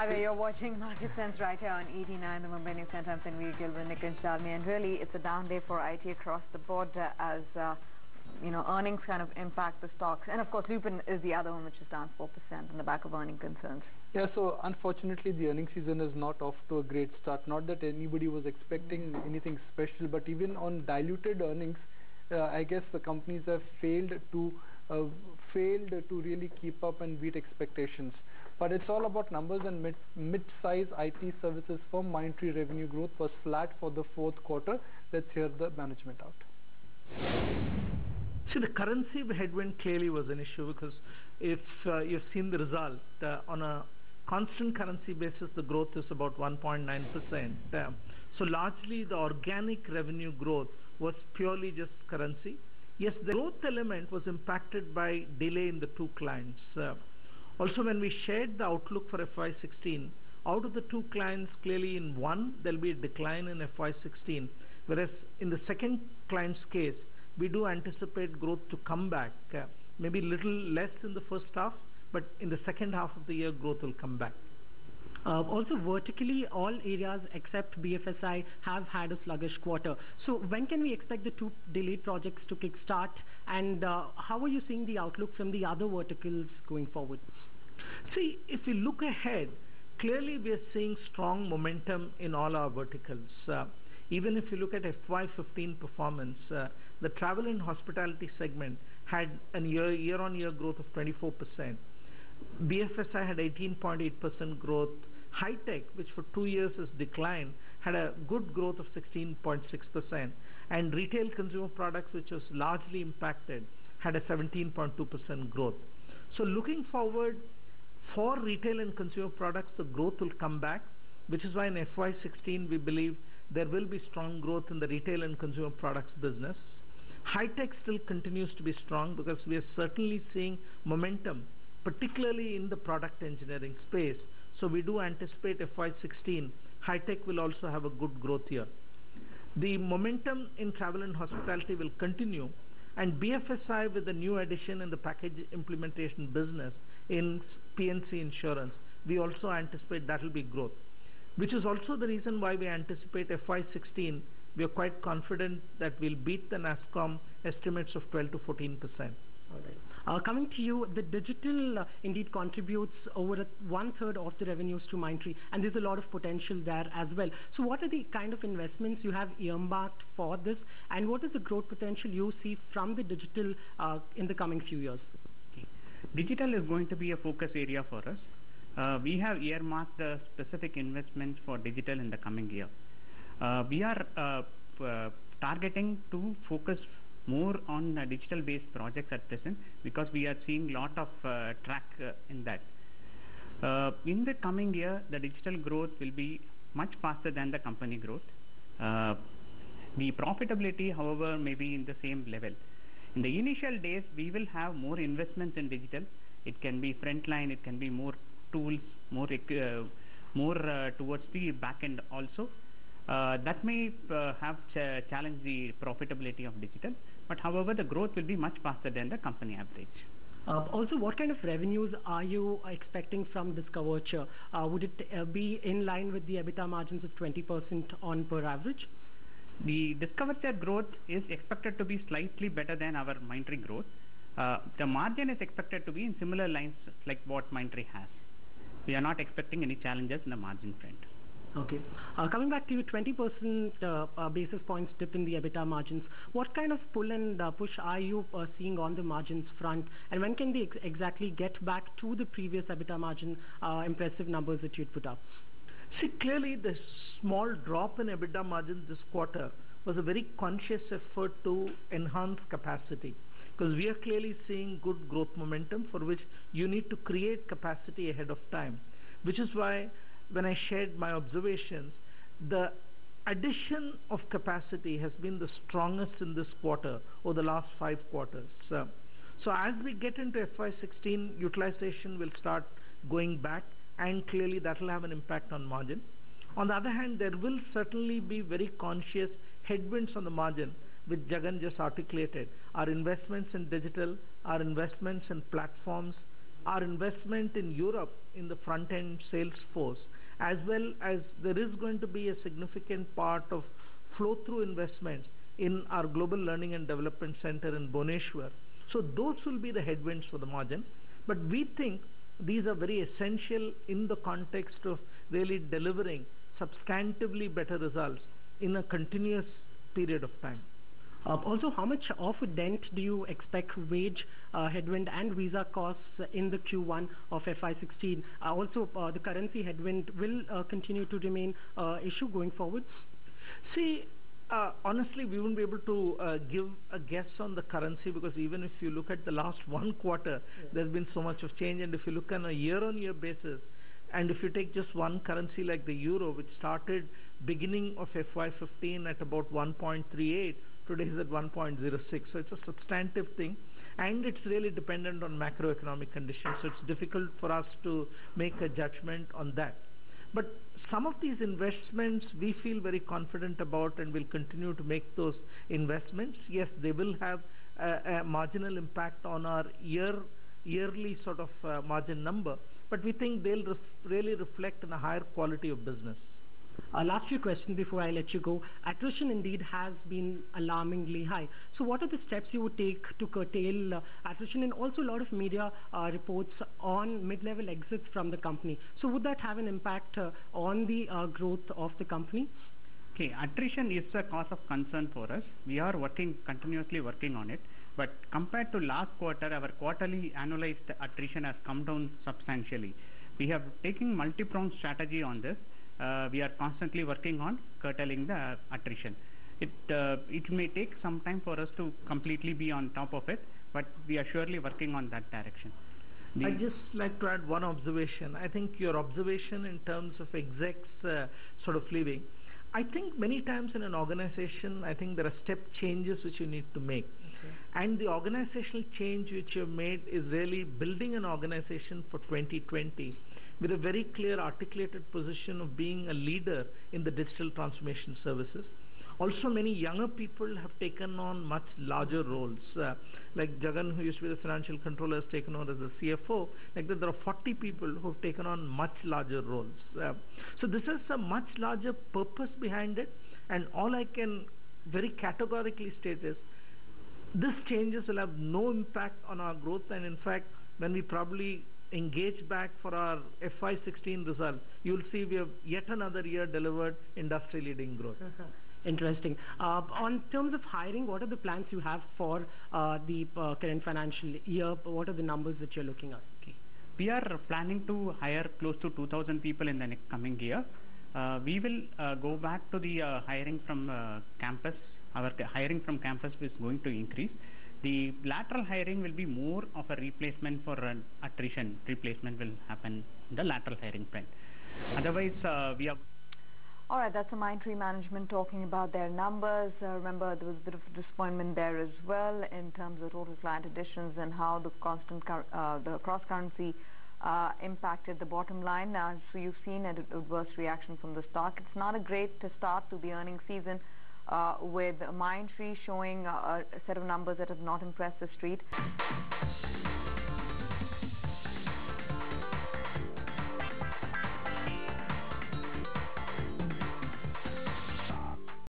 Hi there, you're watching Market Sense right here on 89, the Mumbai News Center. I'm Tanveer Gill with Nikunj Dalmia, and really it's a down day for IT across the board as earnings kind of impact the stocks. And of course, Lupin is the other one which is down 4% on the back of earning concerns. Yeah, so unfortunately the earnings season is not off to a great start. Not that anybody was expecting anything special, but even on diluted earnings, I guess the companies have failed to really keep up and beat expectations. But it's all about numbers, and mid-size IT services firm Mindtree revenue growth was flat for the fourth quarter. Let's hear the management out. See, the currency headwind clearly was an issue, because if you've seen the result, on a constant currency basis, the growth is about 1.9%. So largely the organic revenue growth was purely just currency. Yes, the growth element was impacted by delay in the two clients. Also, when we shared the outlook for FY16, out of the two clients, clearly in one, there will be a decline in FY16, whereas in the second client's case, we do anticipate growth to come back, maybe a little less in the first half, but in the second half of the year, growth will come back. Also vertically, all areas except BFSI have had a sluggish quarter. So when can we expect the two delayed projects to kickstart, and how are you seeing the outlook from the other verticals going forward? See, if we look ahead, clearly we are seeing strong momentum in all our verticals. Even if you look at FY15 performance, the travel and hospitality segment had a year-on-year growth of 24%. BFSI had 18.8% growth. High tech, which for 2 years has declined, had a good growth of 16.6%. And retail consumer products, which was largely impacted, had a 17.2% growth. So looking forward, for retail and consumer products, the growth will come back, which is why in FY16 we believe there will be strong growth in the retail and consumer products business. High tech still continues to be strong, because we are certainly seeing momentum, particularly in the product engineering space. So we do anticipate FY16, high tech will also have a good growth year. The momentum in travel and hospitality will continue, and BFSI, with the new addition in the package implementation business in PNC insurance, we also anticipate that will be growth, which is also the reason why we anticipate FY16. We are quite confident that we'll beat the NASSCOM estimates of 12 to 14%. All right. Coming to you, the digital indeed contributes over 1/3 of the revenues to Mindtree, and there's a lot of potential there as well. So what are the kind of investments you have earmarked for this, and what is the growth potential you see from the digital in the coming few years? Okay. Digital is going to be a focus area for us. We have earmarked the specific investments for digital in the coming year. We are targeting to focus more on digital-based projects at present, because we are seeing a lot of track in that. In the coming year, the digital growth will be much faster than the company growth. The profitability, however, may be in the same level. In the initial days, we will have more investments in digital. It can be frontline, it can be more tools, more towards the back end also. That may have challenged the profitability of digital, but however the growth will be much faster than the company average. Also, what kind of revenues are you expecting from Discoverture? Would it be in line with the EBITDA margins of 20% on per average? The Discoverture growth is expected to be slightly better than our Mindtree growth. The margin is expected to be in similar lines like what Mindtree has. We are not expecting any challenges in the margin front. Okay. Coming back to you, 20% basis points dip in the EBITDA margins. What kind of pull and push are you seeing on the margins front, and when can they exactly get back to the previous EBITDA margin impressive numbers that you'd put up? See, clearly the small drop in EBITDA margin this quarter was a very conscious effort to enhance capacity, because we are clearly seeing good growth momentum for which you need to create capacity ahead of time, which is why when I shared my observations, the addition of capacity has been the strongest in this quarter or the last 5 quarters. So as we get into FY16, utilization will start going back, and clearly that will have an impact on margin. On the other hand, there will certainly be very conscious headwinds on the margin, which Jagan just articulated. Our investments in digital, our investments in platforms, our investment in Europe in the front-end sales force, as well as there is going to be a significant part of flow-through investments in our Global Learning and Development Center in Bhubaneswar. So those will be the headwinds for the margin. But we think these are very essential in the context of really delivering substantively better results in a continuous period of time. Also, how much of a dent do you expect wage headwind and visa costs in the Q1 of FY16? Also, the currency headwind will continue to remain issue going forward? See, honestly, we won't be able to give a guess on the currency, because even if you look at the last one quarter, there's been so much of change. And if you look on a year-on-year basis, and if you take just one currency like the euro, which started beginning of FY15 at about 1.38, today is at 1.06. So it's a substantive thing, and it's really dependent on macroeconomic conditions. So it's difficult for us to make a judgment on that. But some of these investments we feel very confident about, and will continue to make those investments. Yes, they will have a marginal impact on our yearly sort of margin number, but we think they'll really reflect in a higher quality of business. Last few questions before I let you go. Attrition indeed has been alarmingly high. So what are the steps you would take to curtail attrition? And also a lot of media reports on mid-level exits from the company. So would that have an impact on the growth of the company? Okay, attrition is a cause of concern for us. We are continuously working on it. But compared to last quarter, our quarterly annualized attrition has come down substantially. We have taken multi-pronged strategy on this. We are constantly working on curtailing the attrition. It may take some time for us to completely be on top of it, but we are surely working on that direction. I'd just like to add one observation. I think your observation in terms of execs sort of leaving, I think many times in an organization, I think there are step changes which you need to make. Okay. And the organizational change which you've made is really building an organization for 2020 with a very clear articulated position of being a leader in the digital transformation services. Also, many younger people have taken on much larger roles. Like Jagan, who used to be the financial controller, has taken on as the CFO. Like that, there are 40 people who have taken on much larger roles. So this is a much larger purpose behind it. And all I can very categorically state is, these changes will have no impact on our growth. And in fact, when we probably engage back for our FY16 result, you'll see we have yet another year delivered industry-leading growth. Interesting. On terms of hiring, what are the plans you have for the current financial year? What are the numbers that you're looking at? Okay. We are planning to hire close to 2,000 people in the next coming year. We will go back to the hiring from campus. Our hiring from campus is going to increase. The lateral hiring will be more of a replacement for an attrition. Replacement will happen in the lateral hiring trend. Otherwise, we are... All right, that's the Mindtree management talking about their numbers. Remember, there was a bit of a disappointment there as well in terms of total client additions and how the cross-currency impacted the bottom line. So you've seen an adverse reaction from the stock. It's not a great start to the earnings season, with Mindtree showing a set of numbers that have not impressed the street.